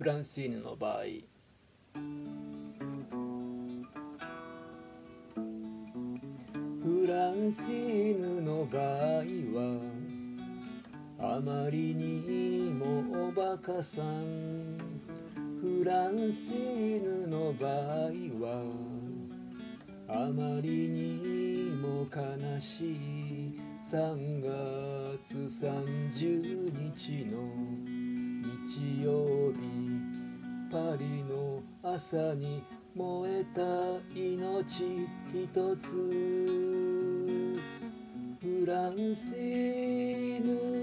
フランシーヌの場合、フランシーヌの場合はあまりにもおバカさん。フランシーヌの場合はあまりにも悲しい。3月30日の日曜日、パリの朝に燃えた命一つ。フランシーヌ